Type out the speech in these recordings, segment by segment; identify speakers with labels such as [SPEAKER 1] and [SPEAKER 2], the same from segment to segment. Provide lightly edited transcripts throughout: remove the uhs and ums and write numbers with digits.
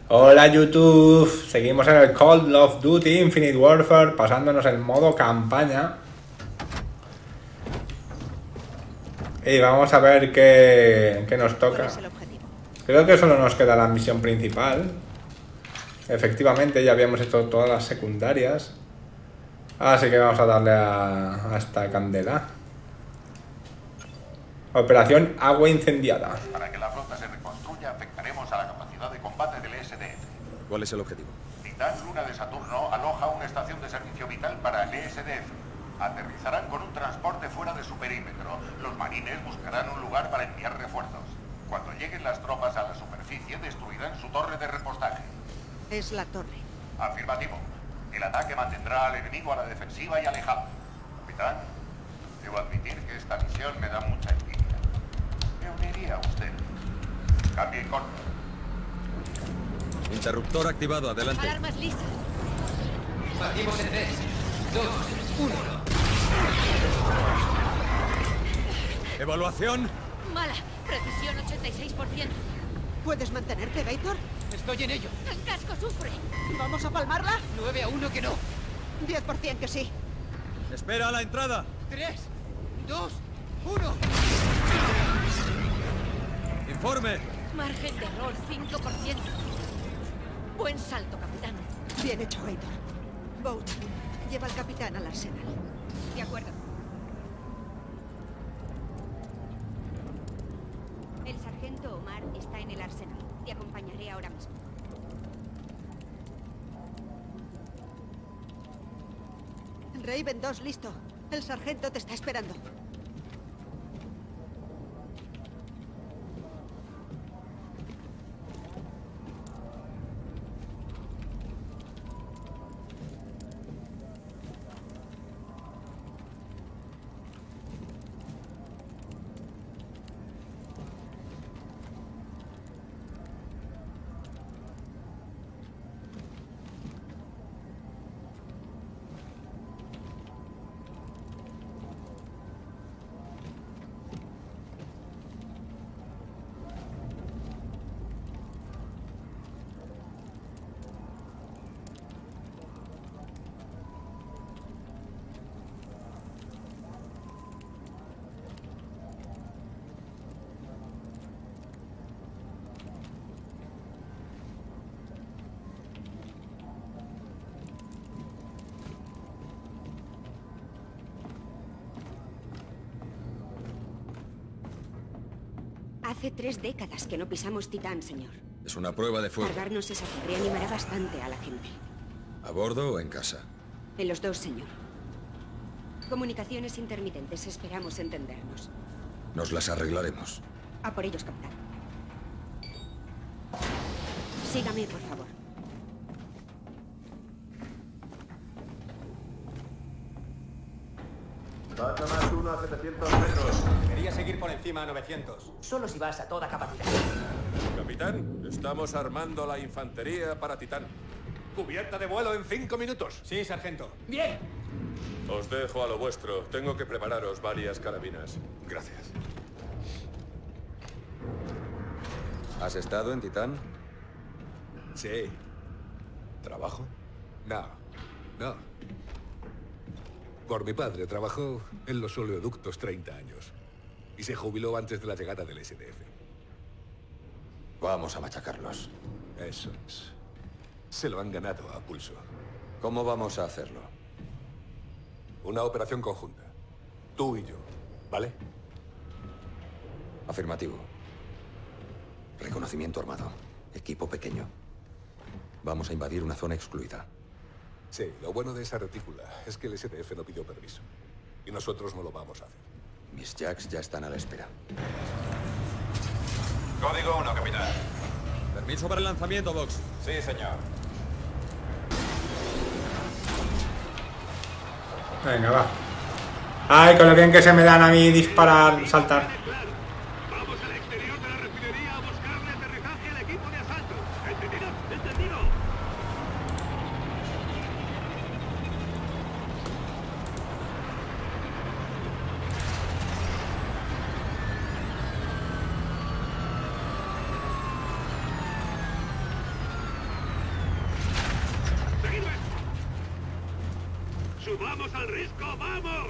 [SPEAKER 1] Hola YouTube, seguimos en el Call of Duty Infinite Warfare, pasándonos el modo campaña. Y vamos a ver qué nos toca. Creo que solo nos queda la misión principal. Efectivamente, ya habíamos hecho todas las secundarias. Así que vamos a darle a esta candela. Operación Agua Incendiada.
[SPEAKER 2] Para que la flota se reconstruya, afectaremos a la capacidad de combate del SDF.
[SPEAKER 3] ¿Cuál es el objetivo?
[SPEAKER 2] Titán Luna de Saturno aloja una estación de servicio vital para el SDF. Aterrizarán con un transporte fuera de su perímetro. Los marines buscarán un lugar para enviar refuerzos. Cuando lleguen las tropas a la superficie, destruirán su torre de repostaje.
[SPEAKER 4] Es la torre.
[SPEAKER 2] Afirmativo. El ataque mantendrá al enemigo a la defensiva y alejado. Capitán, debo admitir que esta misión me da mucha envidia. Me uniría a usted. Cambie y corto.
[SPEAKER 3] Interruptor activado, adelante.
[SPEAKER 5] Alarmas listas.
[SPEAKER 6] Partimos en 3, 2, 1.
[SPEAKER 3] Evaluación.
[SPEAKER 5] Mala. Precisión 86%.
[SPEAKER 4] ¿Puedes mantenerte, Gator?
[SPEAKER 6] Estoy en ello.
[SPEAKER 5] El casco sufre.
[SPEAKER 4] ¿Vamos a palmarla?
[SPEAKER 6] 9-1 que no.
[SPEAKER 4] 10% que sí.
[SPEAKER 3] Espera a la entrada.
[SPEAKER 6] 3, 2, 1.
[SPEAKER 3] Informe.
[SPEAKER 5] Margen de error 5%. Buen salto, capitán.
[SPEAKER 4] Bien hecho, Gator. Boat, lleva al capitán al arsenal.
[SPEAKER 5] De acuerdo. El sargento Omar está en el arsenal. Te acompañaré ahora mismo.
[SPEAKER 4] Raven 2, listo. El sargento te está esperando.
[SPEAKER 5] Hace 3 décadas que no pisamos Titán, señor.
[SPEAKER 3] Es una prueba de fuego.
[SPEAKER 5] Cargarnos esa torre animará bastante a la gente.
[SPEAKER 3] ¿A bordo o en casa?
[SPEAKER 5] En los dos, señor. Comunicaciones intermitentes, esperamos entendernos.
[SPEAKER 3] Nos las arreglaremos.
[SPEAKER 5] A por ellos, capitán. Sígame, por favor.
[SPEAKER 7] Baja más uno a 700 metros.
[SPEAKER 8] Quería seguir por encima a 900.
[SPEAKER 6] Solo si vas a toda capacidad.
[SPEAKER 9] Capitán, estamos armando la infantería para Titán.
[SPEAKER 8] Cubierta de vuelo en 5 minutos. Sí, sargento.
[SPEAKER 6] Bien.
[SPEAKER 9] Os dejo a lo vuestro. Tengo que prepararos varias carabinas.
[SPEAKER 8] Gracias.
[SPEAKER 3] ¿Has estado en Titán?
[SPEAKER 8] Sí. ¿Trabajo? No. Por mi padre trabajó en los oleoductos 30 años. Y se jubiló antes de la llegada del SDF.
[SPEAKER 3] Vamos a machacarlos.
[SPEAKER 8] Eso es. Se lo han ganado a pulso.
[SPEAKER 3] ¿Cómo vamos a hacerlo?
[SPEAKER 8] Una operación conjunta. Tú y yo, ¿vale?
[SPEAKER 3] Afirmativo. Reconocimiento armado. Equipo pequeño. Vamos a invadir una zona excluida.
[SPEAKER 8] Sí, lo bueno de esa retícula es que el SDF no pidió permiso. Y nosotros no lo vamos a hacer.
[SPEAKER 3] Mis jacks ya están a la espera.
[SPEAKER 2] Código 1, capitán.
[SPEAKER 3] Permiso para el lanzamiento, Vox.
[SPEAKER 2] Sí, señor.
[SPEAKER 1] Venga, va. Ay, con lo bien que se me dan a mí disparar, saltar.
[SPEAKER 7] Vamos al exterior de la refinería a buscarle aterrizaje al equipo de asalto. ¿Entendido? ¿Entendido? ¡Subamos al risco! ¡Vamos!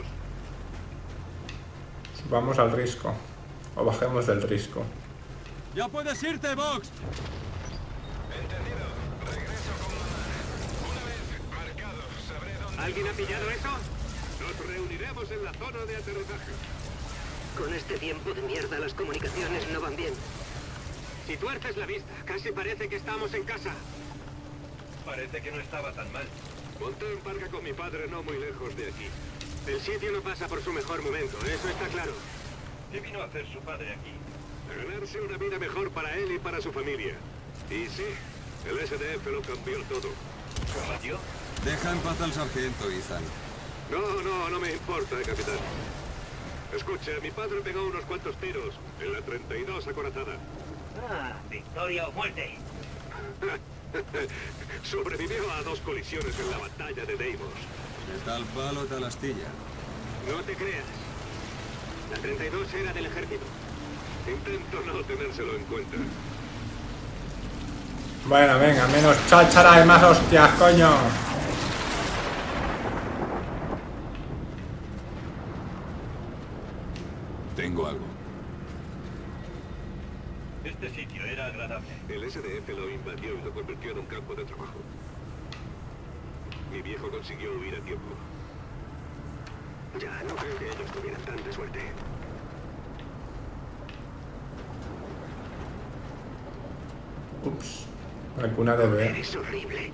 [SPEAKER 1] Subamos al risco. O bajemos del risco.
[SPEAKER 7] ¡Ya puedes irte, Vox!
[SPEAKER 9] Entendido. Regreso con Mamá. Una vez marcado, sabré dónde...
[SPEAKER 7] ¿Alguien ha pillado eso? Nos reuniremos en la zona de aterrizaje.
[SPEAKER 6] Con este tiempo de mierda las comunicaciones no van bien.
[SPEAKER 7] Si tuerces la vista, casi parece que estamos en casa.
[SPEAKER 9] Parece que no estaba tan mal.
[SPEAKER 7] Monté en parca con mi padre no muy lejos de aquí. El sitio no pasa por su mejor momento, eso está claro.
[SPEAKER 9] ¿Qué vino a hacer su padre aquí?
[SPEAKER 7] Ganarse una vida mejor para él y para su familia. Y sí, el SDF lo cambió todo.
[SPEAKER 9] ¿Combatió?
[SPEAKER 10] Deja en paz al sargento, Ethan.
[SPEAKER 7] No me importa, capitán. Escuche, mi padre pegó unos cuantos tiros en la 32 acorazada.
[SPEAKER 6] Victoria o muerte.
[SPEAKER 7] Sobrevivió a 2 colisiones en la batalla de Deimos.
[SPEAKER 10] De tal palo, tal astilla.
[SPEAKER 7] No te creas. La 32 era del ejército. Intento no tenérselo en cuenta.
[SPEAKER 1] Bueno, venga, menos cháchara y más hostias, coño.
[SPEAKER 10] Tengo algo.
[SPEAKER 9] Este sitio era agradable.
[SPEAKER 7] El SDF lo invadió y lo convirtió en un campo de trabajo. Mi viejo consiguió huir a tiempo. Ya no creo que ellos tuvieran tanta suerte.
[SPEAKER 1] Ups. La cuna de bebé.
[SPEAKER 6] Eres horrible.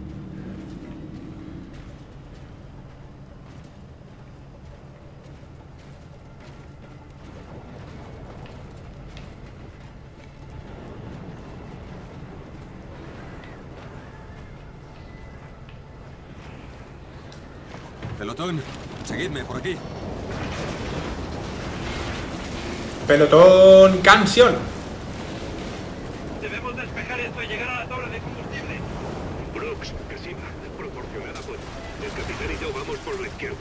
[SPEAKER 10] Pelotón, seguidme por aquí.
[SPEAKER 1] Pelotón, canción.
[SPEAKER 9] Debemos despejar esto y llegar a la torre de combustible.
[SPEAKER 7] Brooks, Kashima, proporcionad apoyo. El capitán y yo vamos por la izquierda.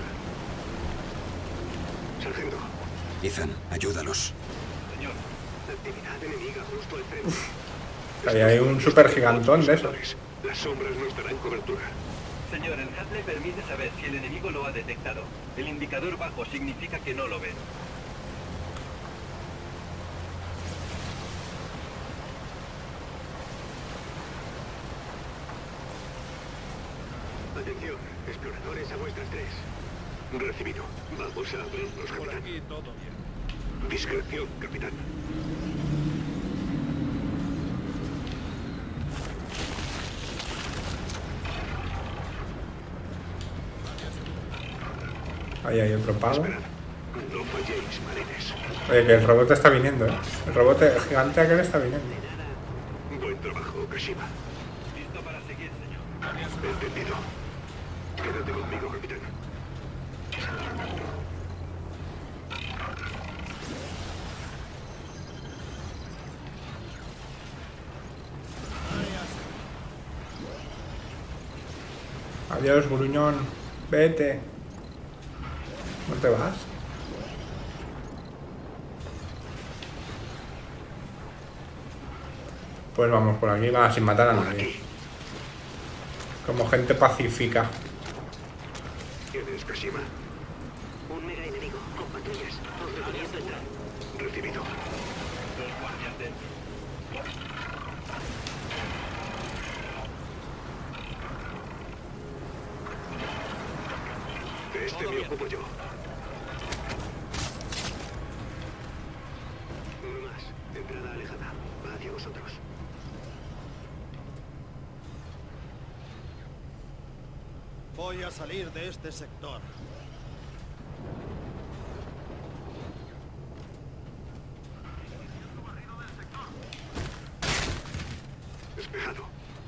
[SPEAKER 7] Sargento.
[SPEAKER 10] Ethan, ayúdalos.
[SPEAKER 9] Señor.
[SPEAKER 7] Actividad enemiga justo al frente.
[SPEAKER 1] Ahí hay un super gigantón de esos.
[SPEAKER 7] Las sombras nos darán cobertura.
[SPEAKER 9] Señor, el HUD le permite saber si el enemigo lo ha detectado. El indicador bajo significa que no lo ven.
[SPEAKER 7] Atención, exploradores a vuestras 3. Recibido. Vamos a abrirnos, capitán.
[SPEAKER 9] Aquí todo bien.
[SPEAKER 7] Discreción, capitán.
[SPEAKER 1] Ahí hay otro pavo.
[SPEAKER 7] Esperad. No falléis, marines.
[SPEAKER 1] Oye, que el robot está viniendo, ¿eh? El robot gigante aquel está viniendo.
[SPEAKER 7] Buen trabajo, Kashima.
[SPEAKER 9] Listo para seguir, señor.
[SPEAKER 7] Entendido. Quédate conmigo, capitán.
[SPEAKER 1] Adiós, gruñón. Vete. ¿No te vas? Pues vamos por aquí, va sin matar a nadie. Como gente pacífica.
[SPEAKER 7] ¿Quién es Kashima?
[SPEAKER 6] Un mega enemigo con patrullas. Os recomiendo entrar.
[SPEAKER 7] Recibido.
[SPEAKER 9] Dos guardias dentro.
[SPEAKER 7] De este me ocupo yo. Uno más. Entrada alejada. Va hacia vosotros.
[SPEAKER 11] Voy a salir de este sector.
[SPEAKER 7] Despejado.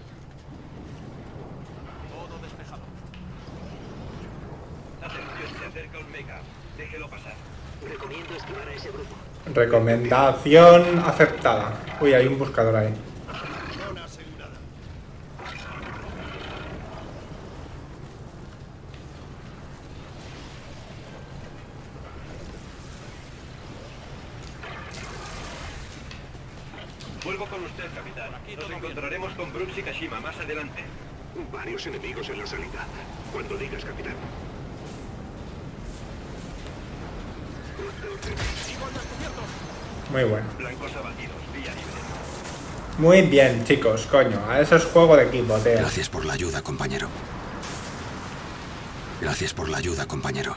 [SPEAKER 11] Todo despejado.
[SPEAKER 9] Atención, se acerca un mega. Déjelo pasar.
[SPEAKER 6] Recomiendo esquivar a ese grupo.
[SPEAKER 1] Recomendación aceptada. Uy, hay un buscador ahí.
[SPEAKER 11] Zona asegurada.
[SPEAKER 9] Vuelvo con usted, capitán. Nos encontraremos con Brooks y Kashima más adelante.
[SPEAKER 7] Varios enemigos en la salida. Cuando digas, capitán.
[SPEAKER 1] Muy bueno.
[SPEAKER 9] Blancos abatidos, vía libre.
[SPEAKER 1] Muy bien, chicos, coño. A eso es juego de equipo, tío.
[SPEAKER 10] Gracias por la ayuda, compañero. Gracias por la ayuda, compañero.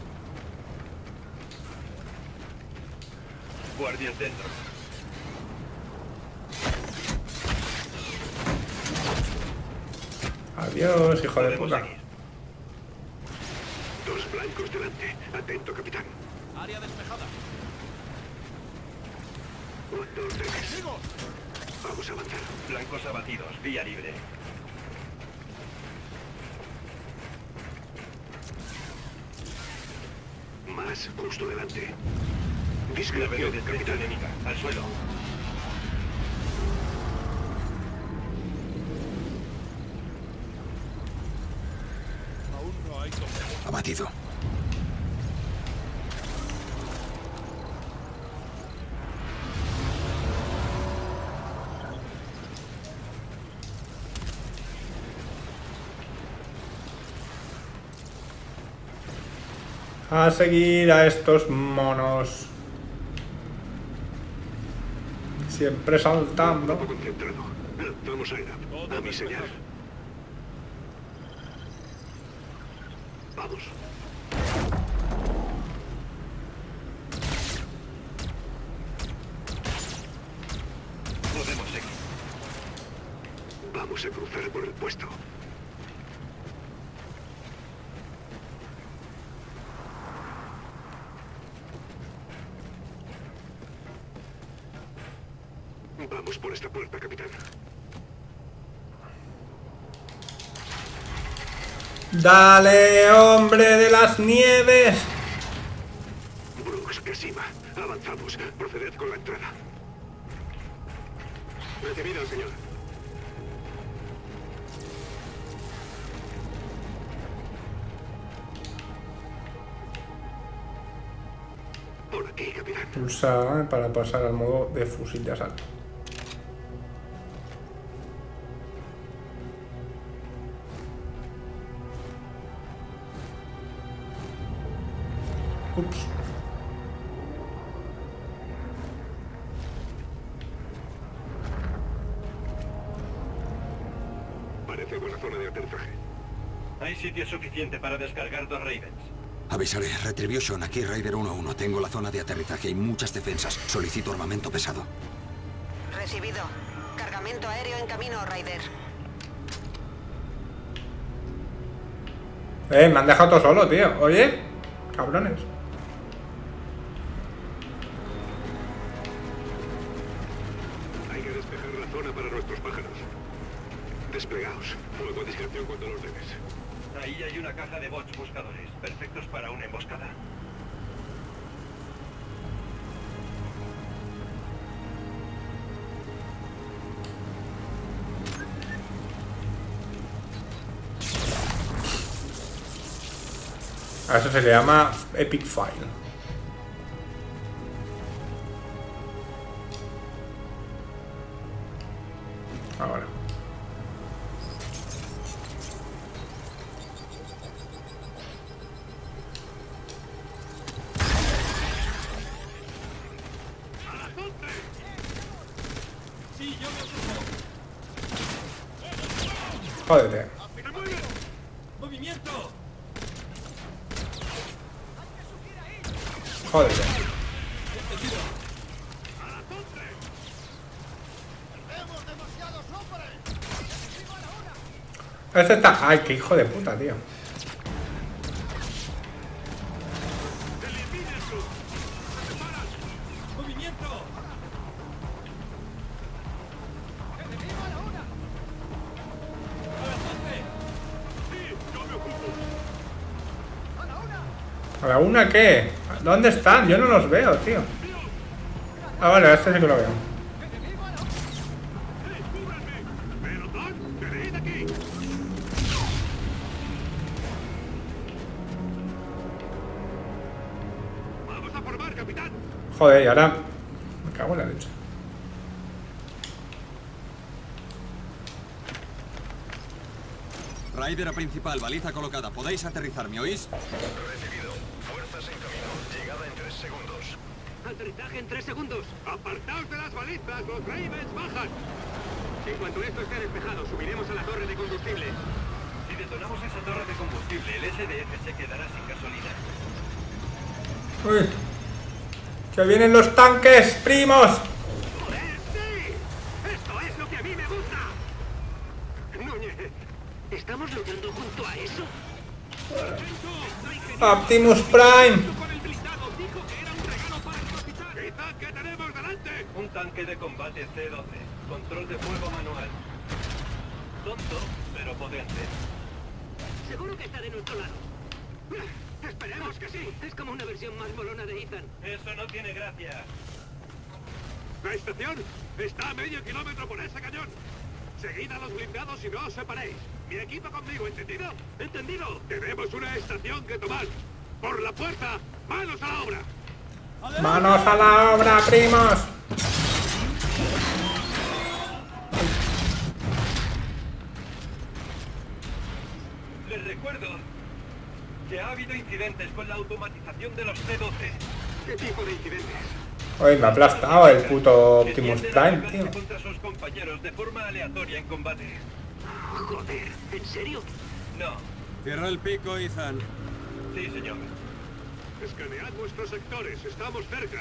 [SPEAKER 9] Guardias dentro.
[SPEAKER 1] Adiós, hijo de puta.
[SPEAKER 7] Dos blancos delante. Atento, capitán.
[SPEAKER 11] Área despejada.
[SPEAKER 7] Cuando ordenes. Vamos a avanzar.
[SPEAKER 9] Blancos abatidos, vía libre.
[SPEAKER 7] Más, justo delante.
[SPEAKER 9] La veo
[SPEAKER 7] Discreción,
[SPEAKER 9] desde
[SPEAKER 7] capitán.
[SPEAKER 9] enemiga. Al suelo.
[SPEAKER 11] Aún no hay complemento.
[SPEAKER 10] Abatido.
[SPEAKER 1] A seguir a estos monos. Siempre saltando.
[SPEAKER 7] Grupo concentrado. Vamos a ir a mi señal. Vamos.
[SPEAKER 9] Podemos seguir.
[SPEAKER 7] Vamos a cruzar por el puesto. Vamos por esta puerta, capitán.
[SPEAKER 1] Dale, hombre de las nieves.
[SPEAKER 7] Brooks, Casima. Avanzamos. Proceded con la entrada. Recibido, señor. Por aquí, capitán.
[SPEAKER 1] Pulsa para pasar al modo de fusil de asalto. Ups.
[SPEAKER 7] Parece buena zona de aterrizaje.
[SPEAKER 9] Hay sitio suficiente para descargar 2 Ravens.
[SPEAKER 10] Avisaré. Retribution, aquí Raider 1-1. Tengo la zona de aterrizaje y muchas defensas. Solicito armamento pesado.
[SPEAKER 6] Recibido. Cargamento aéreo en camino, Raider.
[SPEAKER 1] Me han dejado todo solo, tío. Oye, cabrones.
[SPEAKER 7] Hay que despejar la zona para nuestros pájaros. Desplegaos. Fuego a discreción cuando lo ordenes.
[SPEAKER 9] Ahí hay una caja de bots buscadores, perfectos para una emboscada.
[SPEAKER 1] A eso se le llama Epic File. Ahora. Jódete.
[SPEAKER 11] ¡Movimiento!
[SPEAKER 1] Jódete. Este está... Ay, qué hijo de puta, tío.
[SPEAKER 11] ¡Movimiento!
[SPEAKER 1] ¿A la una qué? ¿Dónde están? Yo no los veo, tío. Ah, vale, este sí que lo veo.
[SPEAKER 7] Vamos a formar, capitán.
[SPEAKER 1] Joder, y ahora... Me cago en la leche.
[SPEAKER 10] Raider a principal, baliza colocada. Podéis aterrizar, ¿me oís?
[SPEAKER 9] Recibido. Fuerza Balizas en camino. Llegada en 3 segundos.
[SPEAKER 6] Aterrizaje en 3 segundos.
[SPEAKER 7] ¡Apartaos de las balizas! ¡Los Ravens bajan! En cuanto esto esté despejado, subiremos a la torre de combustible.
[SPEAKER 9] Si detonamos esa torre de combustible, el SDF se quedará sin gasolina.
[SPEAKER 1] Uy. ¡Que vienen los tanques, primos!
[SPEAKER 7] ¡Joder, sí! ¡Esto es lo que a mí me gusta! Núñez,
[SPEAKER 6] ¿Estamos luchando junto a eso?
[SPEAKER 1] Optimus Prime.
[SPEAKER 7] con el blindado dijo que era un regalo para el hospital. ¡Quizá que tenemos delante!
[SPEAKER 9] Un tanque de combate C-12. Control de fuego manual. Tonto, pero potente.
[SPEAKER 6] Seguro que está de nuestro lado.
[SPEAKER 7] ¡Esperemos que sí!
[SPEAKER 6] Es como una versión más molona de Ethan.
[SPEAKER 9] Eso no tiene gracia.
[SPEAKER 7] La estación está a medio kilómetro por ese cañón. Seguid a los blindados y no os separéis. Mi equipo conmigo, ¿entendido? ¿Entendido? Tenemos una estación que tomar. ¡Por la puerta! ¡Manos a la obra!
[SPEAKER 1] ¡Manos a la obra, primos!
[SPEAKER 9] Les recuerdo que ha habido incidentes con la automatización de los C-12.
[SPEAKER 7] ¿Qué tipo de incidentes?
[SPEAKER 1] Uy, me ha aplastado el puto Optimus
[SPEAKER 9] Que tienden a
[SPEAKER 1] Prime, tío.
[SPEAKER 9] rebelarse contra sus compañeros de forma aleatoria en combate.
[SPEAKER 6] Joder, ¿en serio?
[SPEAKER 9] No.
[SPEAKER 11] Cierra el pico, Ethan.
[SPEAKER 9] Sí, señor.
[SPEAKER 7] Escanead vuestros sectores. Estamos cerca.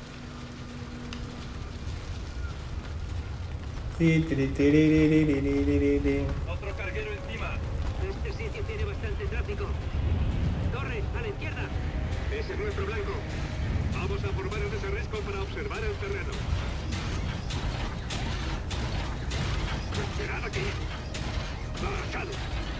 [SPEAKER 9] Otro carguero encima.
[SPEAKER 6] Este sitio tiene bastante tráfico. Torre, a la izquierda.
[SPEAKER 7] Ese es nuestro blanco. Vamos a formar un desarresco para observar el terreno. Esperad aquí. Marchado.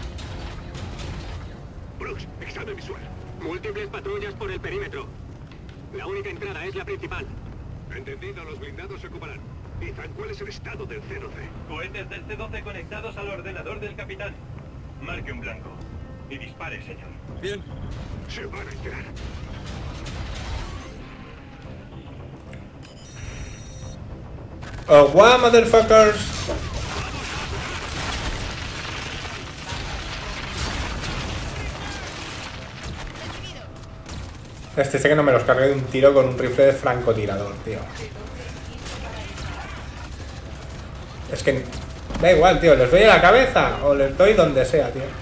[SPEAKER 7] Brooks, examen visual. Múltiples patrullas por el perímetro. La única entrada es la principal. Entendido, los blindados se ocuparán. Ethan, ¿cuál es el estado del C-12?
[SPEAKER 9] Cohetes del C-12 conectados al ordenador del capitán. Marque un blanco. Y dispare, señor.
[SPEAKER 11] Bien.
[SPEAKER 7] Se van a enterar.
[SPEAKER 1] Oh, wow, motherfuckers. Este sé que no me los cargué de un tiro con un rifle de francotirador, tío. Es que da igual, tío. ¿Les doy a la cabeza o les doy donde sea, tío?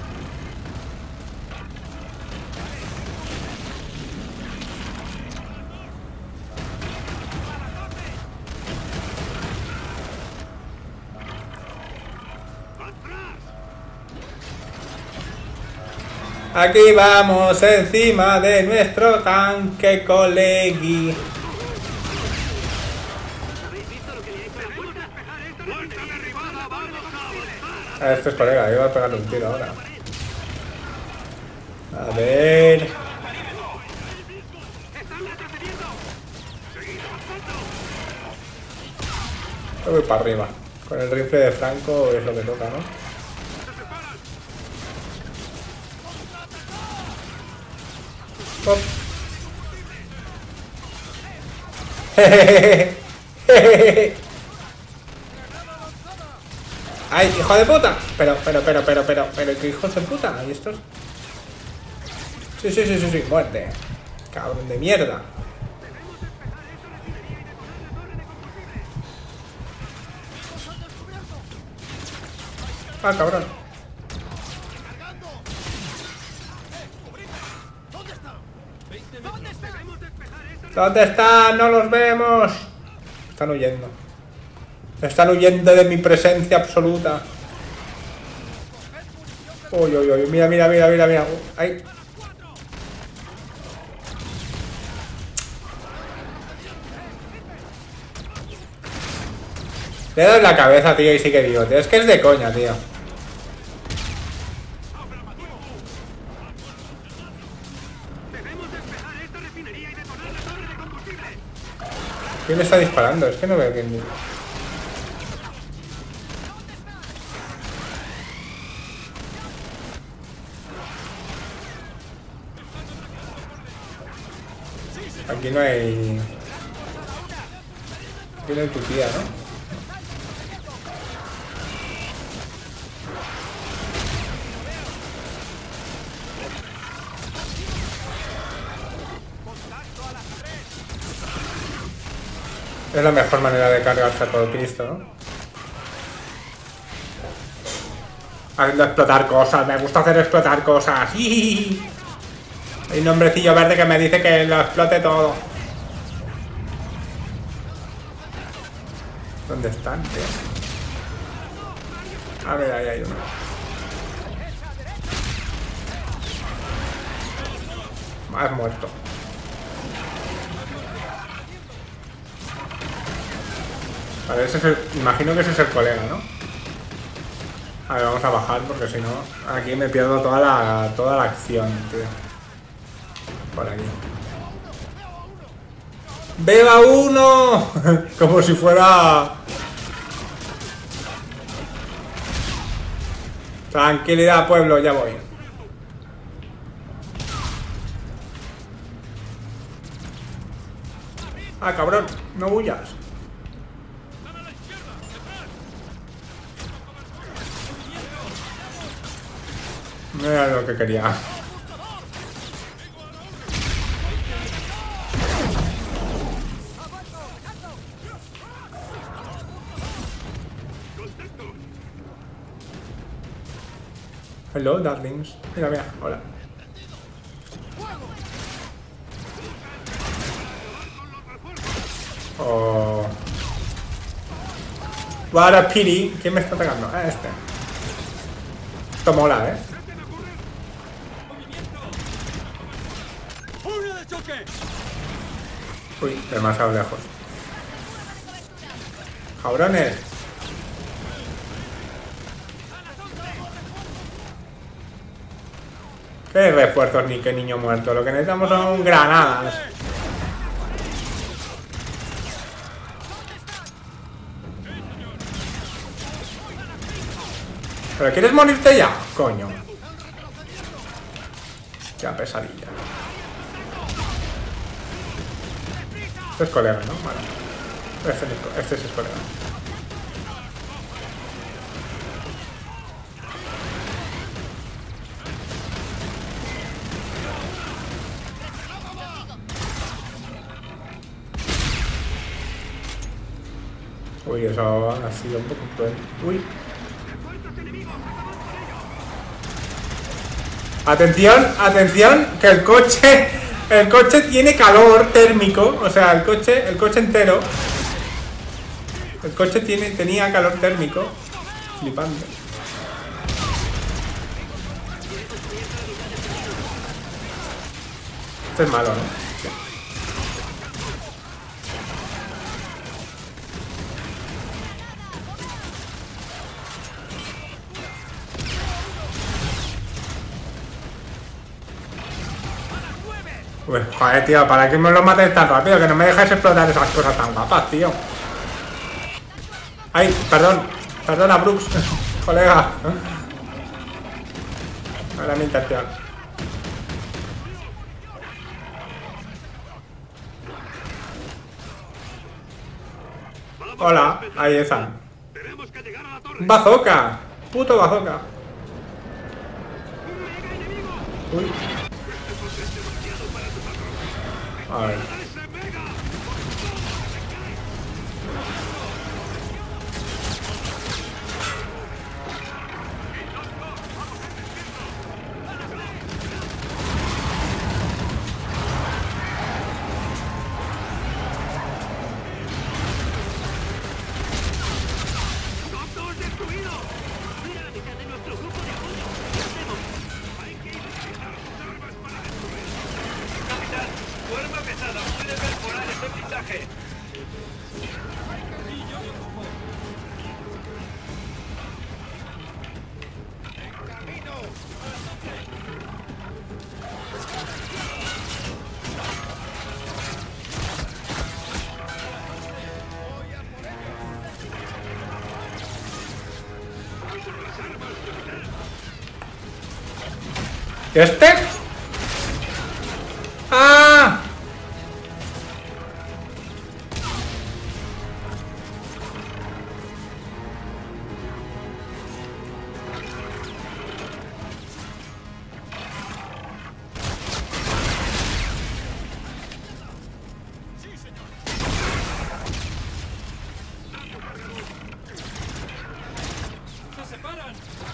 [SPEAKER 1] Aquí vamos encima de nuestro tanque, colegui.
[SPEAKER 6] ¿Habéis visto lo que le ha hecho a la puerta?
[SPEAKER 7] ¡Puerta derribada! ¡Vamos a avanzar!
[SPEAKER 1] A este es colega, yo voy a pegarle un tiro ahora. A ver.
[SPEAKER 7] ¡Están retrocediendo! ¡Seguid avanzando!
[SPEAKER 1] Yo voy para arriba. Con el rifle de Franco es lo que toca, ¿no? Pop. ¡Ay, hijo de puta! Pero, ¿qué hijos de puta? ¿Y estos? Sí, muerte. Cabrón de mierda. Ah, cabrón. ¿Dónde están? ¡No los vemos! Están huyendo. Están huyendo de mi presencia absoluta. Uy, mira. Ahí. Le doy en la cabeza, tío, y sigue vivo, tío. Es que es de coña, tío. ¿Quién le está disparando? Es que no veo quién. Aquí no hay... Aquí no hay tu tía, ¿no? Es la mejor manera de cargarse a todo Cristo, ¿no? Haciendo explotar cosas, me gusta hacer explotar cosas. Hay un hombrecillo verde que me dice que lo explote todo. ¿Dónde están, tío? A ver, ahí hay uno. Has muerto. Vale, ese es el... Imagino que ese es el colega, ¿no? A ver, vamos a bajar porque si no... Aquí me pierdo toda la acción, tío. Por aquí. ¡Veo a uno! Como si fuera... Tranquilidad, pueblo, ya voy. Ah, cabrón, no huyas. No era lo que quería. Hello, darlings. Mira, mira, hola. Oh. What a pity. ¿Quién me está pegando? Ah, este. Esto mola, ¿eh? Uy, demasiado lejos. Cabrones. ¿Qué refuerzos ni qué niño muerto? Lo que necesitamos son granadas. ¿Pero quieres morirte ya? Coño. Qué pesadilla. Este es colega, ¿no? Vale. Este es colega. Uy, eso ha sido un poco cruel. Uy. Atención, atención, que el coche tiene calor térmico, o sea, el coche entero. El coche tenía calor térmico. Flipante. Esto es malo, ¿no? Pues, joder, tío, ¿para qué me lo mates tan rápido? Que no me dejáis explotar esas cosas tan guapas, tío. Ay, perdona, Brooks, colega. No era mi intención. Hola, ahí están. ¡Bazooka! ¡Puto bazooka! Uy. A ver. ¿Este? ¡Ah!
[SPEAKER 7] separan!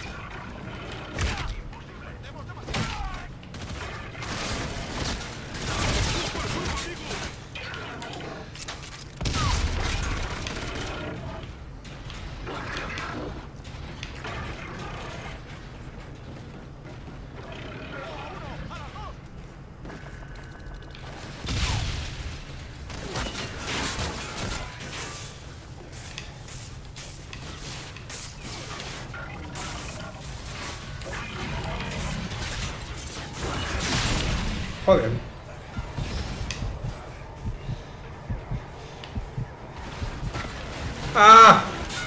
[SPEAKER 1] Joder. ¡Ah!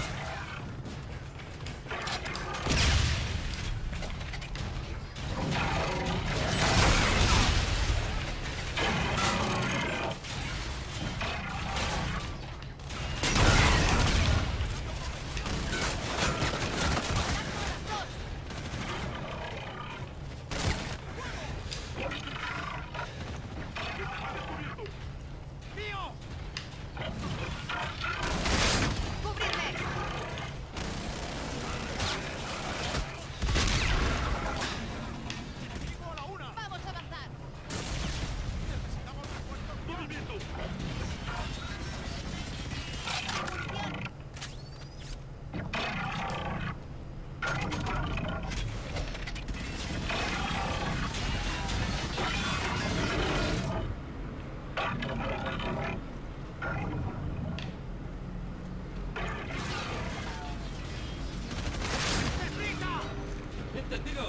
[SPEAKER 7] ¡Entendido!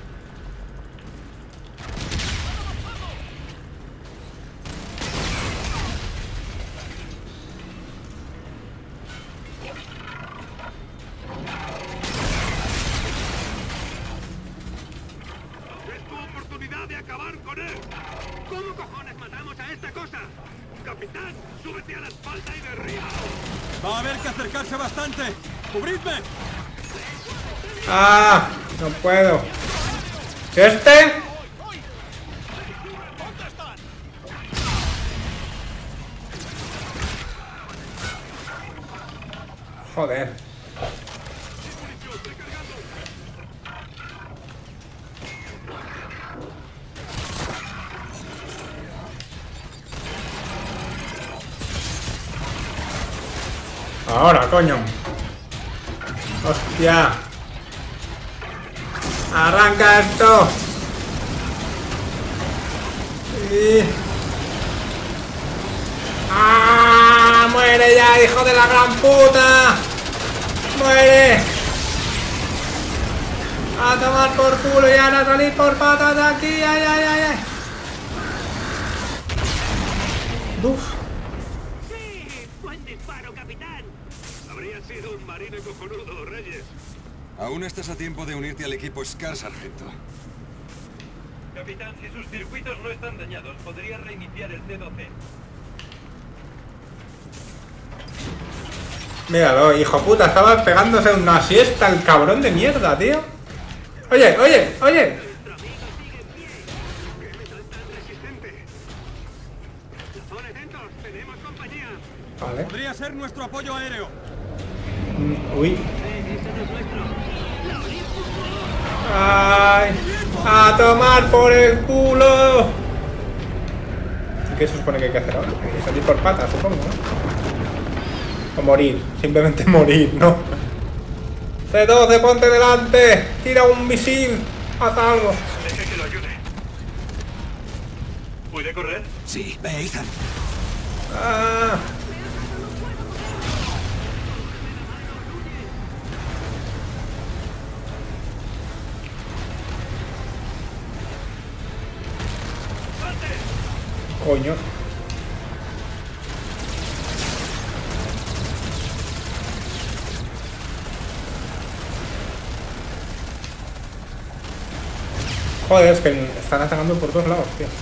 [SPEAKER 7] ¡Es tu oportunidad de acabar con él! ¿Cómo cojones matamos a esta cosa? ¡Capitán, súbete a la espalda y derríbalo!
[SPEAKER 11] Va a haber que acercarse bastante. ¡Cubridme!
[SPEAKER 1] ¡Ah! No puedo. ¿Este? Joder. Ahora, coño. Hostia. Arranca esto. Y... ¡ah! ¡Muere ya, hijo de la gran puta! ¡Muere! A tomar por culo y ahora salir por patas de aquí. ¡Ay, ay, ay, ay! ¡Uf!
[SPEAKER 7] ¡Sí! ¡Buen disparo, capitán! Habría sido un marine cojonudo, Reyes.
[SPEAKER 10] Aún estás a tiempo de unirte al equipo Scar, sargento.
[SPEAKER 9] Capitán, si sus circuitos no están dañados, podría reiniciar el C-12.
[SPEAKER 1] Míralo, hijo puta, estaba pegándose una siesta el cabrón de mierda, tío. Oye, oye, oye.
[SPEAKER 7] Nuestro amigo sigue en pie. ¡Qué metal tan resistente! ¡Son atentos! ¡Tenemos compañía!
[SPEAKER 1] Vale.
[SPEAKER 11] Podría ser nuestro apoyo aéreo.
[SPEAKER 1] Uy.
[SPEAKER 7] ¡Ese no es nuestro! ¡La Olympus!
[SPEAKER 1] ¡Ay! ¡A tomar por el culo! ¿Y qué se supone que hay que hacer ahora? Hay que salir por patas, supongo, ¿no? O morir, simplemente morir, ¿no? C12, ponte delante. Tira un misil. Haz algo.
[SPEAKER 9] Deje que lo ayude. ¿Puede correr?
[SPEAKER 10] Sí, ve, Ethan.
[SPEAKER 1] Ah. Coño. Joder, es que están atacando por todos lados, tío.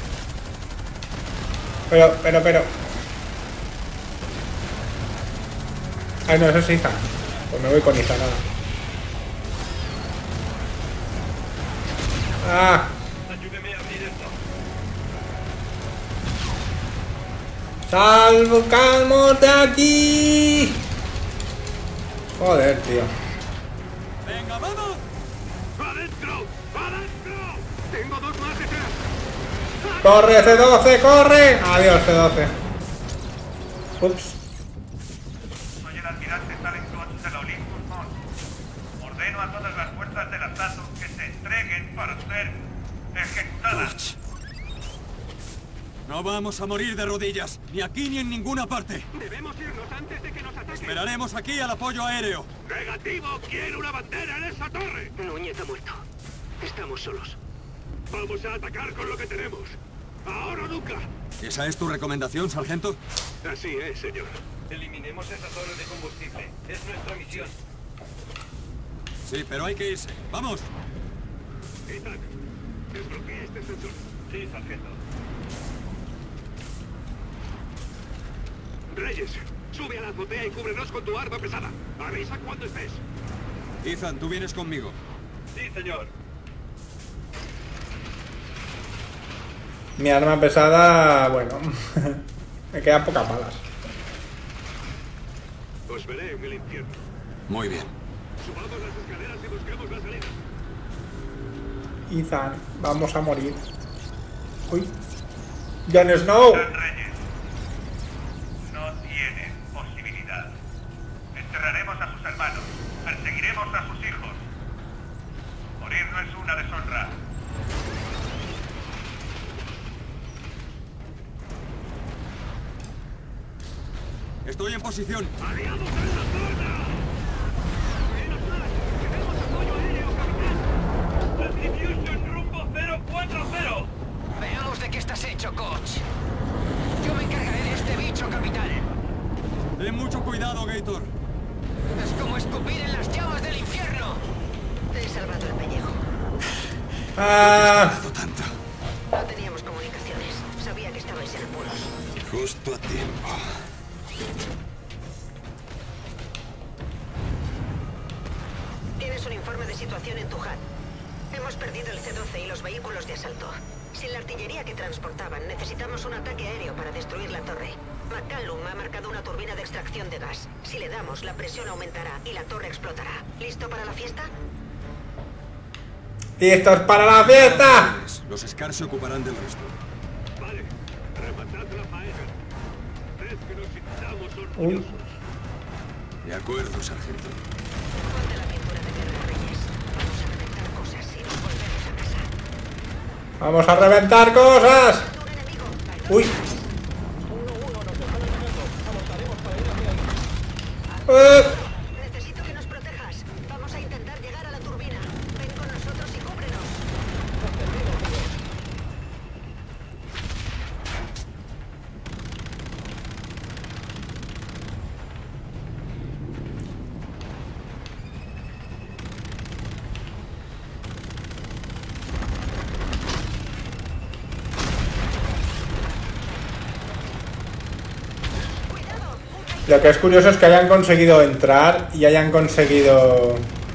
[SPEAKER 1] Pero. Ay, no, eso es Isa. Pues me voy con Isa, nada. ¡Ah!
[SPEAKER 9] Ayúdeme a abrir esto.
[SPEAKER 1] ¡Salvamos de aquí! Joder, tío.
[SPEAKER 11] Venga,
[SPEAKER 7] ¡Vamos! ¡Adentro! ¡Adentro! ¡Tengo 2 más detrás!
[SPEAKER 1] ¡Corre, C12! ¡Corre! Adiós, C12. Ups.
[SPEAKER 12] Soy el almirante Talon Koch de la Olympus Mons. Ordeno a todas las fuerzas del asalto que se entreguen para ser ejecutadas.
[SPEAKER 11] No vamos a morir de rodillas, ni aquí ni en ninguna parte.
[SPEAKER 7] Debemos irnos antes de que nos ataquen.
[SPEAKER 11] Esperaremos aquí al apoyo aéreo.
[SPEAKER 7] ¡Negativo! ¡Quiero una bandera en esa torre! Núñez ha muerto. Estamos solos. Vamos a atacar con lo que tenemos. ¡Ahora o nunca!
[SPEAKER 11] ¿Esa es tu recomendación, sargento?
[SPEAKER 7] Así es, señor.
[SPEAKER 9] Eliminemos esa torre de combustible. Es nuestra misión.
[SPEAKER 11] Sí, pero hay que irse. ¡Vamos!
[SPEAKER 7] Ethan, desbloquea este sensor.
[SPEAKER 9] Sí, sargento.
[SPEAKER 7] Reyes, sube a la azotea y cúbrenos con tu arma pesada. Avisa cuando estés.
[SPEAKER 11] Ethan, tú vienes conmigo.
[SPEAKER 9] Sí, señor.
[SPEAKER 1] Mi arma pesada, bueno, me quedan pocas balas.
[SPEAKER 7] Os veré en el infierno.
[SPEAKER 10] Muy bien.
[SPEAKER 7] Subamos las escaleras y busquemos la salida.
[SPEAKER 1] Ethan, vamos a morir. Uy. Jon Snow.
[SPEAKER 12] Reyes, no tiene posibilidad. Enterraremos a sus hermanos. Perseguiremos a sus hijos. Morir no es una deshonra.
[SPEAKER 11] Estoy en posición.
[SPEAKER 7] ¡Aliados en la zona! ¡Menos mal! ¡Tenemos apoyo aéreo, capitán!
[SPEAKER 9] Retribution rumbo 040.
[SPEAKER 13] Veamos de qué estás hecho, Koch. Yo me encargaré de este bicho, capitán.
[SPEAKER 11] Ten mucho cuidado, Gator.
[SPEAKER 13] Es como escupir en las llamas del infierno. Te he salvado el pellejo.
[SPEAKER 10] Tanto.
[SPEAKER 13] No teníamos comunicaciones. Sabía que estabais en apuros.
[SPEAKER 10] Justo a tiempo.
[SPEAKER 13] Tienes un informe de situación en tu HUD. Hemos perdido el C-12 y los vehículos de asalto. Sin la artillería que transportaban, necesitamos un ataque aéreo para destruir la torre. McCallum ha marcado una turbina de extracción de gas. Si le damos, la presión aumentará y la torre explotará. ¿Listo para la fiesta?
[SPEAKER 1] ¡Listos para la fiesta!
[SPEAKER 11] Los Scars se ocuparán del resto.
[SPEAKER 7] Vale, rematad la faena. Vez que nos sintamos orgullosos.
[SPEAKER 11] De acuerdo, sargento.
[SPEAKER 13] Ponte la pintura de guerra, Reyes. Vamos a reventar cosas y nos volvemos a casa.
[SPEAKER 1] ¡Vamos a reventar cosas! ¡Uy!
[SPEAKER 13] Necesito que nos protejas. Vamos a intentar llegar a la turbina. Ven con nosotros y cúbrenos.
[SPEAKER 1] Lo que es curioso es que hayan conseguido entrar y hayan conseguido...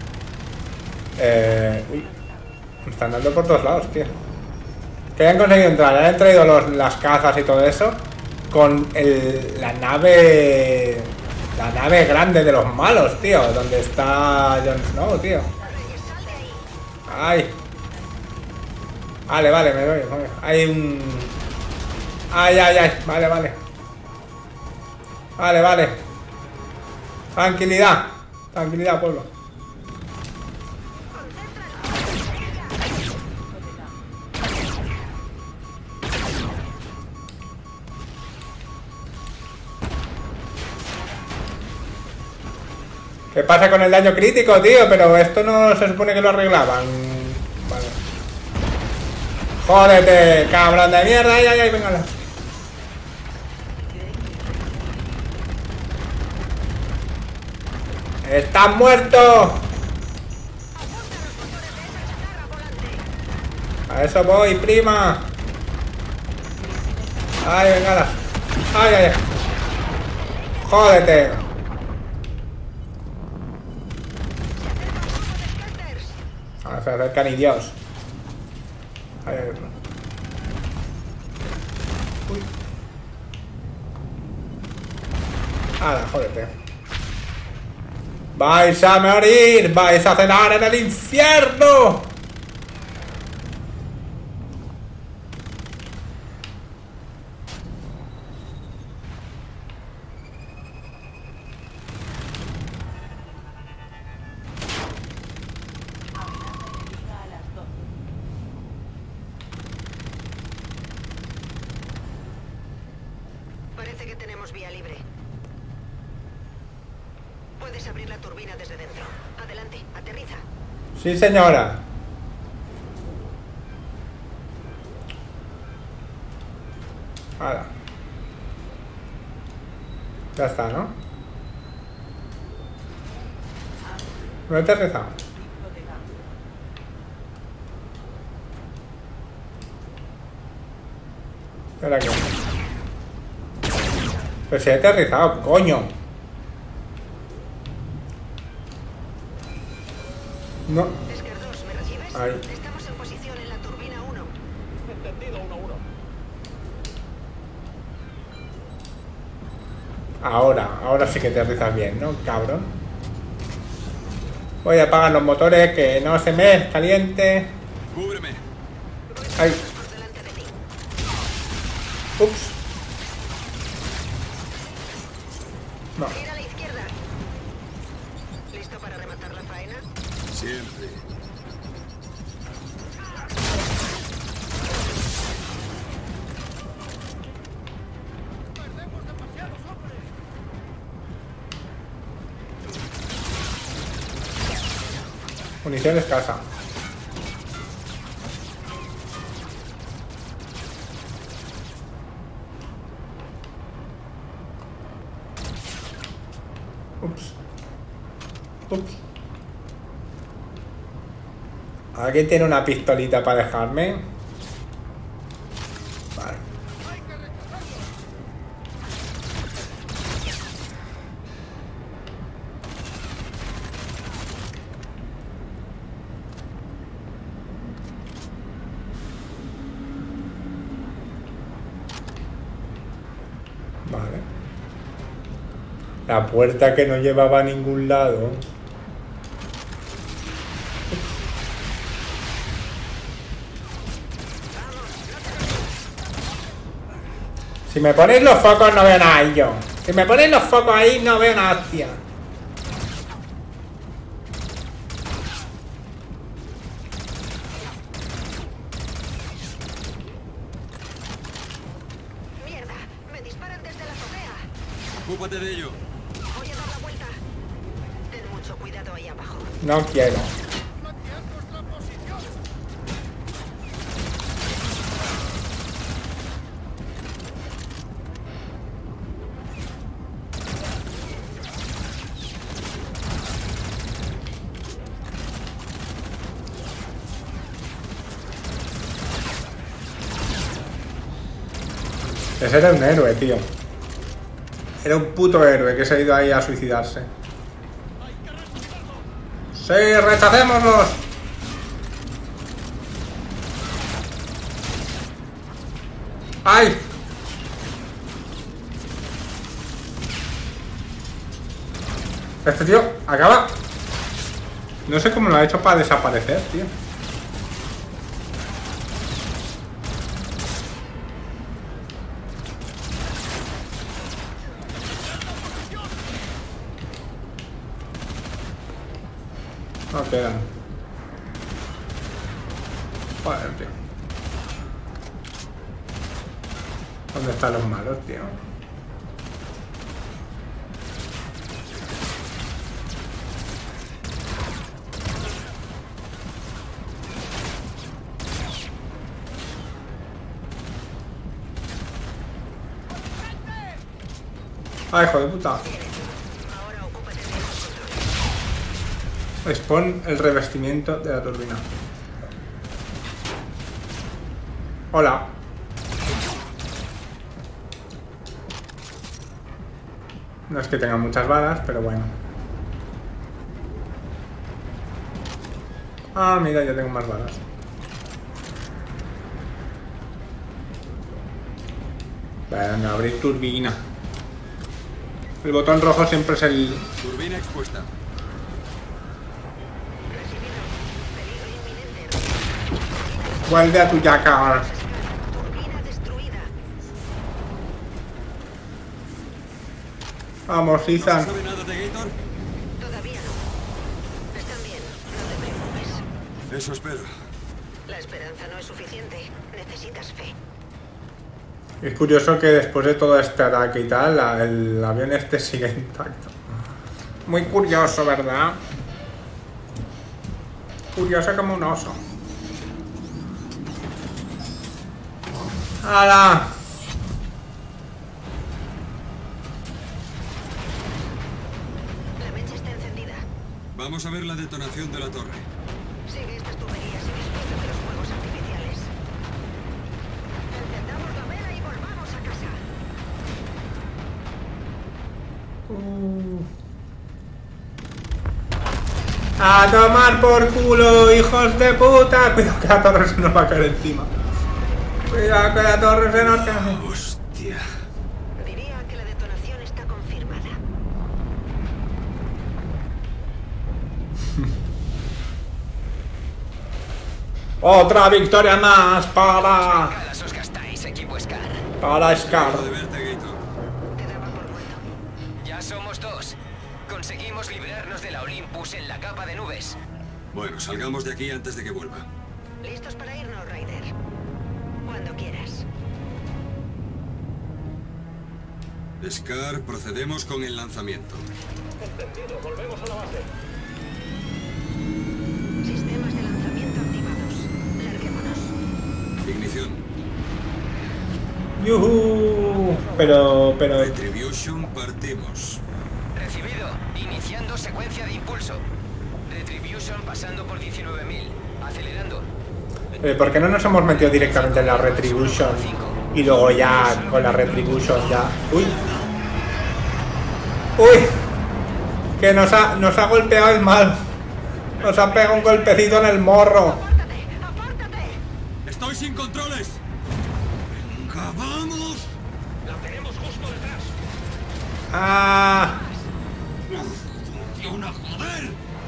[SPEAKER 1] Uy, me están dando por todos lados, tío. Que hayan conseguido entrar, hayan traído las cazas y todo eso con la nave grande de los malos, tío. Donde está Jon Snow, tío. Ay. Vale, me voy. Hay un... Ay, vale. Vale. Tranquilidad, pueblo. ¿Qué pasa con el daño crítico, tío? Pero esto no se supone que lo arreglaban. Vale. Jódete, cabrón de mierda. Ay, venga. ¡Estás muerto! A eso voy, prima. Ay, venga. Ay. Jódete. Ahora se acercan y Dios. Ay. Uy. ¡Vais a morir! ¡Vais a cenar en el infierno!
[SPEAKER 13] Parece que tenemos vía libre. Puedes abrir la turbina desde dentro. Adelante, aterriza.
[SPEAKER 1] Sí, señora. Ahora. Ya está, ¿no? No he aterrizado. Espera que... Pues he aterrizado, coño. No.
[SPEAKER 13] Escardos, ¿me recibes?
[SPEAKER 1] Ahí.
[SPEAKER 13] Estamos en posición en la turbina 1.
[SPEAKER 6] Entendido, 1-1.
[SPEAKER 1] Ahora sí que aterrizas bien, ¿no, cabrón? Voy a apagar los motores, que no se me caliente.
[SPEAKER 10] Cúbreme.
[SPEAKER 1] Ahí. Ups. No.
[SPEAKER 13] Gira a la izquierda. ¿Listo para rematar la faena?
[SPEAKER 10] Siempre.
[SPEAKER 1] Munición escasa. Ups. Ups. ¿Alguien tiene una pistolita para dejarme? Vale. Vale. La puerta que no llevaba a ningún lado. Si me ponéis los focos no veo nada ahí yo. Si me ponéis los focos ahí no veo nada, hostia.
[SPEAKER 13] Mierda, me disparan desde la azotea.
[SPEAKER 10] Ocúpate de ello.
[SPEAKER 13] Voy a dar la vuelta. Ten mucho cuidado ahí abajo.
[SPEAKER 1] No quiero. Ese era un héroe, tío. Era un puto héroe que se ha ido ahí a suicidarse. ¡Sí, rechacémoslos! ¡Ay! Este tío acaba... No sé cómo lo ha hecho para desaparecer, tío. No quedan. Joder, tío. ¿Dónde están los malos, tío? Ay, hijo de puta. Spawn el revestimiento de la turbina. Hola. No es que tenga muchas balas, pero bueno. Ah, mira, ya tengo más balas. Bueno, abrir turbina. El botón rojo siempre es el...
[SPEAKER 10] Turbina expuesta.
[SPEAKER 1] Vuelve a tu yacar.
[SPEAKER 13] Turbina destruida.
[SPEAKER 1] Vamos, Ethan.
[SPEAKER 10] ¿No se sabe nada de Gator?
[SPEAKER 13] Todavía no. Están bien, no te preocupes.
[SPEAKER 10] Eso espero.
[SPEAKER 13] La esperanza no es suficiente. Necesitas fe.
[SPEAKER 1] Es curioso que después de todo este ataque y tal, el avión este sigue intacto. Muy curioso, ¿verdad? Curioso como un oso. ¡Hala!
[SPEAKER 13] La mecha está encendida.
[SPEAKER 10] Vamos a ver la detonación de la torre.
[SPEAKER 13] Sigue estas tuberías y disfruta de los fuegos artificiales. Encendamos la vela y volvamos a casa.
[SPEAKER 1] ¡A tomar por culo, hijos de puta! Cuidado que la torre se nos va a caer encima. Cuidado que la torre se nos cae.
[SPEAKER 10] Hostia.
[SPEAKER 13] Diría que la detonación está confirmada.
[SPEAKER 1] Otra victoria más para...
[SPEAKER 14] Os gastáis, equipo Scar.
[SPEAKER 1] Para Scar.
[SPEAKER 10] De verte, Gator.
[SPEAKER 13] Te daba por muerto.
[SPEAKER 14] Ya somos dos. Conseguimos librarnos de la Olympus en la capa de nubes.
[SPEAKER 10] Bueno, salgamos de aquí antes de que vuelva.
[SPEAKER 13] ¿Listos para irnos, Ryder? Cuando quieras.
[SPEAKER 10] Scar, procedemos con el lanzamiento.
[SPEAKER 9] Entendido, volvemos a la base.
[SPEAKER 13] Sistemas de lanzamiento activados. Larguémonos.
[SPEAKER 10] Ignición.
[SPEAKER 1] ¡Yuhu! Pero...
[SPEAKER 10] Retribution, partimos.
[SPEAKER 14] Recibido. Iniciando secuencia de impulso. Retribution pasando por 19.000. Acelerando.
[SPEAKER 1] ¿Por qué no nos hemos metido directamente en la Retribution? Y luego ya con la Retribution ya... ¡Uy! ¡Uy! Que nos ha golpeado el mal. Nos ha pegado un golpecito en el morro.
[SPEAKER 10] ¡Estoy sin controles! ¡Venga, vamos!
[SPEAKER 9] La tenemos justo detrás.
[SPEAKER 1] ¡Ah!
[SPEAKER 10] ¡Funciona, joder!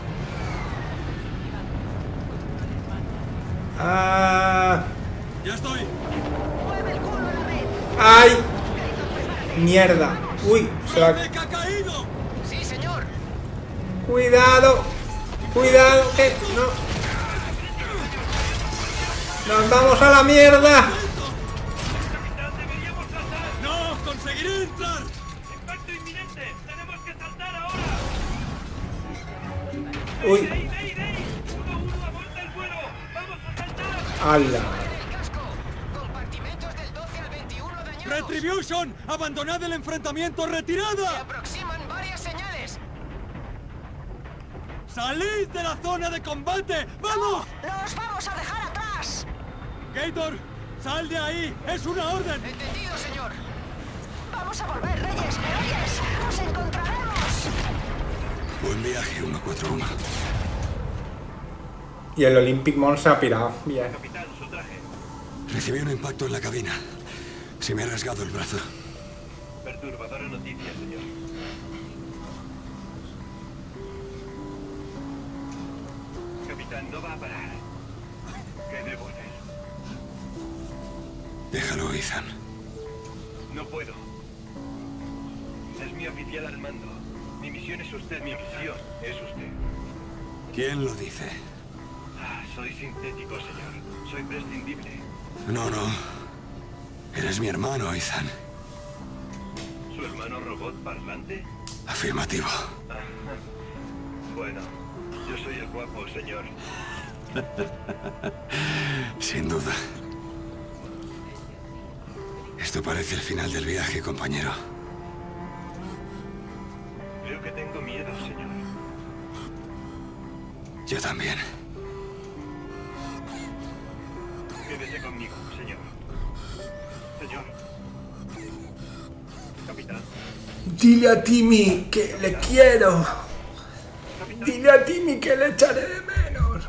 [SPEAKER 1] ¡Ah!
[SPEAKER 10] ¡Ya estoy!
[SPEAKER 13] ¡Mueve el culo a la vez!
[SPEAKER 1] ¡Ay! ¡Mierda! ¡Uy! Se va...
[SPEAKER 10] ¡La beca ha caído!
[SPEAKER 14] Sí, señor.
[SPEAKER 1] ¡Cuidado! ¡Cuidado! ¡Que no! ¡Nos vamos a la mierda!
[SPEAKER 10] ¡No! ¡Conseguiré entrar!
[SPEAKER 9] ¡Impacto inminente! ¡Tenemos que saltar ahora!
[SPEAKER 1] ¡Uy!
[SPEAKER 9] ¡Ey! 1-1, aborta el vuelo. ¡Vamos a saltar!
[SPEAKER 1] ¡Hala!
[SPEAKER 14] El casco. Compartimentos del 12 al 21 dañados.
[SPEAKER 10] ¡Retribution! ¡Abandonad el enfrentamiento!
[SPEAKER 14] Se
[SPEAKER 10] ¡Retirada!
[SPEAKER 14] aproximan varias señales.
[SPEAKER 10] ¡Salid de la zona de combate! ¡Vamos!
[SPEAKER 13] ¡Los vamos a dejar atrás!
[SPEAKER 10] Gator, sal de ahí. ¡Es una orden!
[SPEAKER 14] Entendido, señor.
[SPEAKER 13] ¡Vamos a volver, Reyes! ¿Me oyes? ¡Nos encontraremos!
[SPEAKER 10] Buen viaje, 141.
[SPEAKER 1] Y el Olympic Mons se ha pirado. Bien.
[SPEAKER 9] Capitán, su traje.
[SPEAKER 10] Recibí un impacto en la cabina. Se me ha rasgado el brazo.
[SPEAKER 9] Perturbadora noticia, señor. Capitán, no va a parar. ¿Qué debo hacer?
[SPEAKER 10] Déjalo, Ethan.
[SPEAKER 9] No puedo. Es mi oficial al mando. Mi misión es usted. Mi misión es usted.
[SPEAKER 10] ¿Quién lo dice?
[SPEAKER 9] Soy sintético, señor. Soy prescindible.
[SPEAKER 10] No, no. Eres mi hermano, Ethan.
[SPEAKER 9] ¿Su hermano robot parlante?
[SPEAKER 10] Afirmativo.
[SPEAKER 9] Bueno, yo soy el guapo, señor.
[SPEAKER 10] Sin duda. Esto parece el final del viaje, compañero.
[SPEAKER 9] Creo que tengo miedo, señor.
[SPEAKER 10] Yo también.
[SPEAKER 9] Quédese conmigo, señor. Señor. Capitán.
[SPEAKER 1] Dile a Timmy que le quiero.
[SPEAKER 9] Capitán.
[SPEAKER 1] Dile a Timmy que le echaré de menos.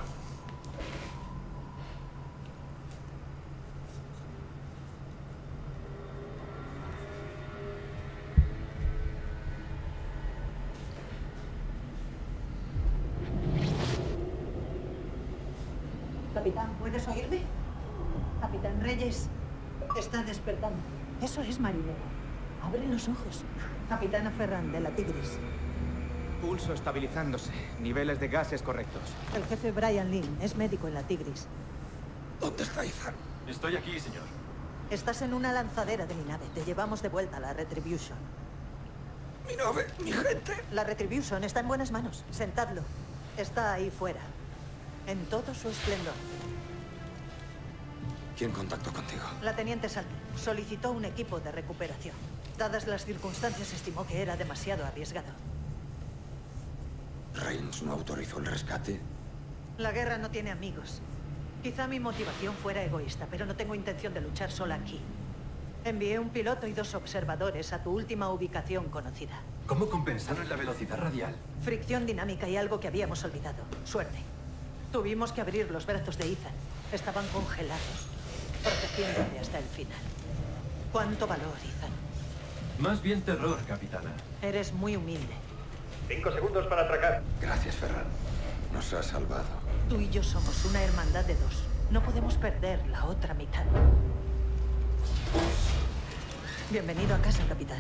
[SPEAKER 15] Capitán, ¿puedes oírme? Capitán Reyes está despertando. Eso es marinero. Abre los ojos. Capitana Ferran, de la Tigris.
[SPEAKER 16] Pulso estabilizándose. Niveles de gases correctos.
[SPEAKER 15] El jefe Brian Lynn es médico en la Tigris.
[SPEAKER 10] ¿Dónde está Ethan?
[SPEAKER 9] Estoy aquí, señor.
[SPEAKER 15] Estás en una lanzadera de mi nave. Te llevamos de vuelta a la Retribution.
[SPEAKER 10] Mi nave, mi gente.
[SPEAKER 15] La Retribution está en buenas manos. Sentadlo. Está ahí fuera. En todo su esplendor.
[SPEAKER 10] ¿Quién contactó contigo?
[SPEAKER 15] La teniente Salter solicitó un equipo de recuperación. Dadas las circunstancias, estimó que era demasiado arriesgado.
[SPEAKER 10] ¿Reigns no autorizó el rescate?
[SPEAKER 15] La guerra no tiene amigos. Quizá mi motivación fuera egoísta, pero no tengo intención de luchar sola aquí. Envié un piloto y 2 observadores a tu última ubicación conocida.
[SPEAKER 9] ¿Cómo compensaron la velocidad radial?
[SPEAKER 15] Fricción dinámica y algo que habíamos olvidado. Suerte. Tuvimos que abrir los brazos de Ethan. Estaban congelados, protegiéndole hasta el final. ¿Cuánto valor, Ethan?
[SPEAKER 9] Más bien terror, capitana.
[SPEAKER 15] Eres muy humilde.
[SPEAKER 9] 5 segundos para atracar.
[SPEAKER 10] Gracias, Ferran. Nos has salvado.
[SPEAKER 15] Tú y yo somos una hermandad de 2. No podemos perder la otra mitad. Bienvenido a casa, capitán.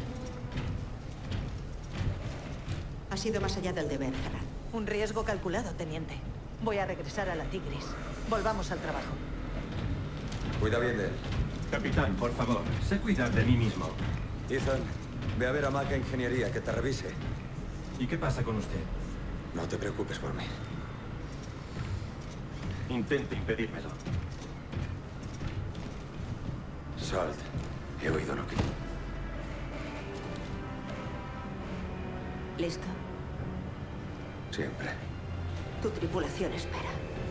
[SPEAKER 13] Ha sido más allá del deber, Ferran.
[SPEAKER 15] Un riesgo calculado, teniente. Voy a regresar a la Tigris. Volvamos al trabajo.
[SPEAKER 10] Cuida bien de él.
[SPEAKER 9] Capitán, por favor, sé cuidar de mí mismo.
[SPEAKER 10] Ethan, ve a ver a Maca Ingeniería, que te revise.
[SPEAKER 9] ¿Y qué pasa con usted?
[SPEAKER 10] No te preocupes por mí.
[SPEAKER 9] Intente impedírmelo.
[SPEAKER 10] Salt, he oído lo que...
[SPEAKER 13] ¿Listo?
[SPEAKER 10] Siempre.
[SPEAKER 13] Tu tripulación espera.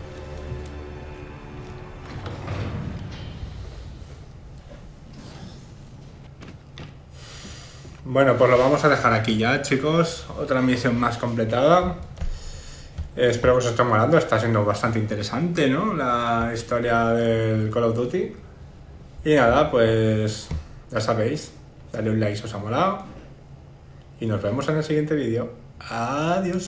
[SPEAKER 1] Bueno, pues lo vamos a dejar aquí ya, chicos. Otra misión más completada. Espero que os esté molando. Está siendo bastante interesante, ¿no? La historia del Call of Duty. Y nada, pues ya sabéis. Dale un like si os ha molado. Y nos vemos en el siguiente vídeo. Adiós.